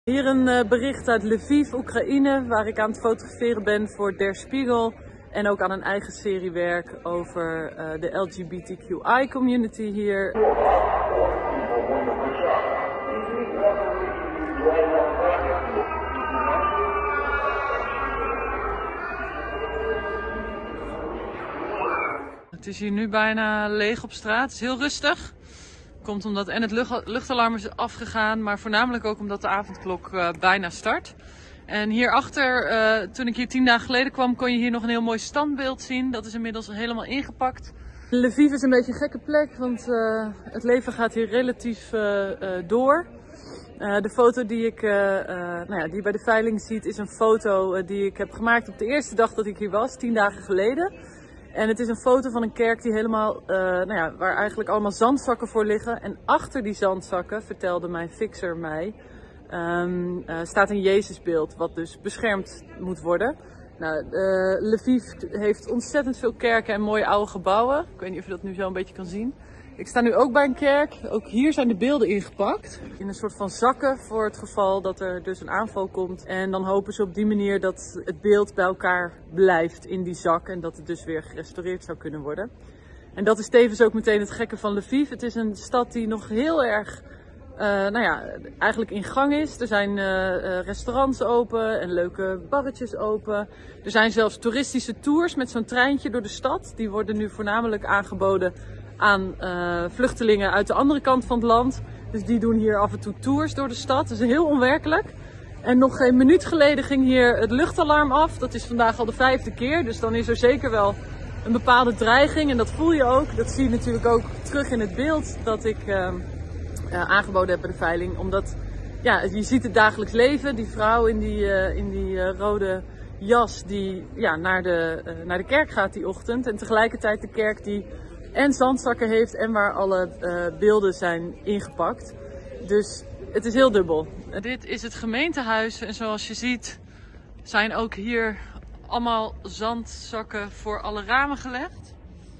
Hier een bericht uit Lviv, Oekraïne, waar ik aan het fotograferen ben voor Der Spiegel. En ook aan een eigen serie werk over de LGBTQI community hier. Het is hier nu bijna leeg op straat. Het is heel rustig. Komt omdat en het luchtalarm is afgegaan, maar voornamelijk ook omdat de avondklok bijna start. En hierachter, toen ik hier 10 dagen geleden kwam, kon je hier nog een heel mooi standbeeld zien. Dat is inmiddels helemaal ingepakt. Lviv is een beetje een gekke plek, want het leven gaat hier relatief door. De foto die die bij de veiling ziet, is een foto die ik heb gemaakt op de eerste dag dat ik hier was, 10 dagen geleden. En het is een foto van een kerk die helemaal, waar eigenlijk allemaal zandzakken voor liggen. En achter die zandzakken, vertelde mijn fixer mij, staat een Jezusbeeld wat dus beschermd moet worden. Nou, Lviv heeft ontzettend veel kerken en mooie oude gebouwen. Ik weet niet of je dat nu zo een beetje kan zien. Ik sta nu ook bij een kerk. Ook hier zijn de beelden ingepakt. In een soort van zakken voor het geval dat er dus een aanval komt. En dan hopen ze op die manier dat het beeld bij elkaar blijft in die zak. En dat het dus weer gerestaureerd zou kunnen worden. En dat is tevens ook meteen het gekke van Lviv. Het is een stad die nog heel erg eigenlijk in gang is. Er zijn restaurants open en leuke barretjes open. Er zijn zelfs toeristische tours met zo'n treintje door de stad. Die worden nu voornamelijk aangeboden aan vluchtelingen uit de andere kant van het land. Dus die doen hier af en toe tours door de stad. Dat is heel onwerkelijk. En nog geen minuut geleden ging hier het luchtalarm af. Dat is vandaag al de 5e keer. Dus dan is er zeker wel een bepaalde dreiging. En dat voel je ook. Dat zie je natuurlijk ook terug in het beeld dat ik aangeboden heb bij de veiling. Omdat je ziet het dagelijks leven. Die vrouw in die rode jas die naar de kerk gaat die ochtend. En tegelijkertijd de kerk die en zandzakken heeft en waar alle beelden zijn ingepakt. Dus het is heel dubbel. Dit is het gemeentehuis en zoals je ziet zijn ook hier allemaal zandzakken voor alle ramen gelegd.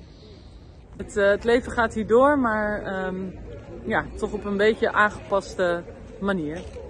Het leven gaat hier door, maar toch op een beetje aangepaste manier.